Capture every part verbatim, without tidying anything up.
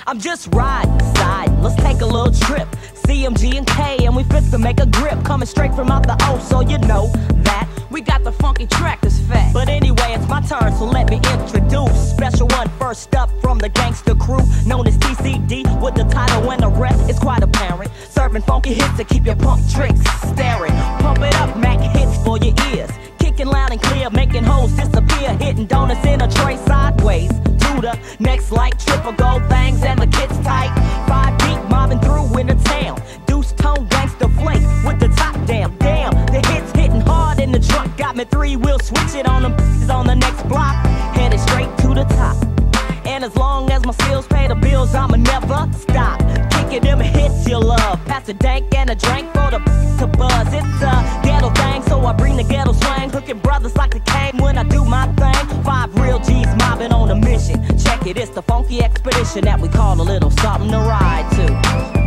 I'm just riding side, let's take a little trip. C M G and K and we fit to make a grip. Coming straight from out the O, so you know that we got the funky track that's fat. But anyway, it's my turn, so let me introduce special one first up from the gangster crew, known as T C D, with the title and the rest. It's quite apparent, serving funky hits to keep your pump tricks staring. Pump it up, Mac hits for your ears, kicking loud and clear, making hoes disappear, hitting donuts in a tray sideways to the next like triple gold things and the kids tight. Five deep mobbing through in the town, deuce tone gangster flake with the top down. Damn, the hits hitting hard in the truck, got me three wheel switching on them on the next block, headed straight to the top. And as long as my skills pay the bills, I'ma never stop kicking them hits you love. Pass a dank and a drink for the to buzz. It's a ghetto thing, so I bring the ghetto swing, hooking brothers like the cane when I do my thing. Five real G's mobbing on a mission. Check it, it's the funky expedition that we call a little something to ride to.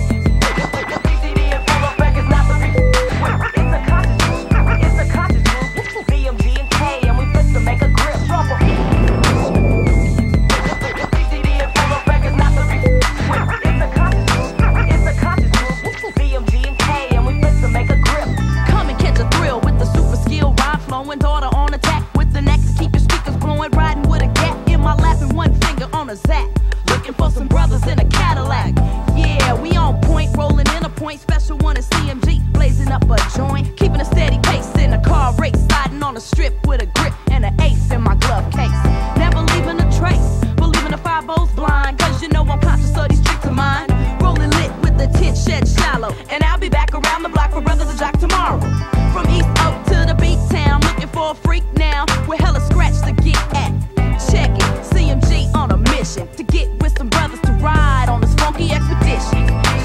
Zap, looking for some brothers in a Cadillac. Yeah, we on point, rolling in a point. Special one is C M G, blazing up a joint, keeping a steady pace in a car race, sliding on a strip with a grip and an ace in my glove case. Never leaving a trace, believing the five O's blind, cause you know I'm conscious of these tricks of mine. Rolling lit with the tit shed shallow, and I'll be back around the block for brothers to jock tomorrow. From East Oak to the beat town, looking for a freak now with hella scratch to get at. Check it, C M G on a mission to get with some brothers to ride on this funky expedition.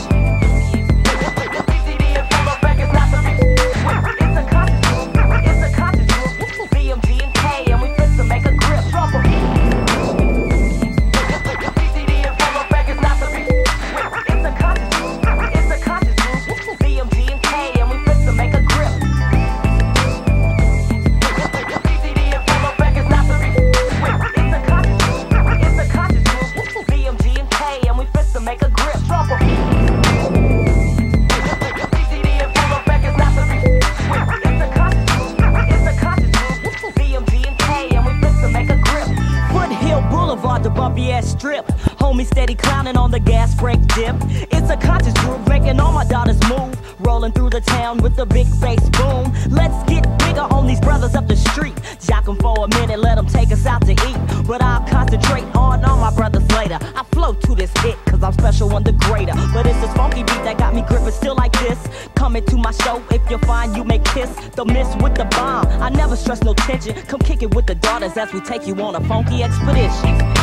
The bumpy ass strip, homie steady clowning on the gas brake dip. It's a conscious groove making all my daughters move, rolling through the town with the big bass boom. Let's get bigger on these brothers up the street, jock them for a minute, let them take us out to eat. But I'll concentrate on all my brothers later. I flow to this hit cause I'm special and the greater. But it's this funky beat that got me gripping still like this. Coming to my show, if you're fine you may kiss the miss with the bomb. I never stress no tension, come kick it with the daughters as we take you on a funky expedition.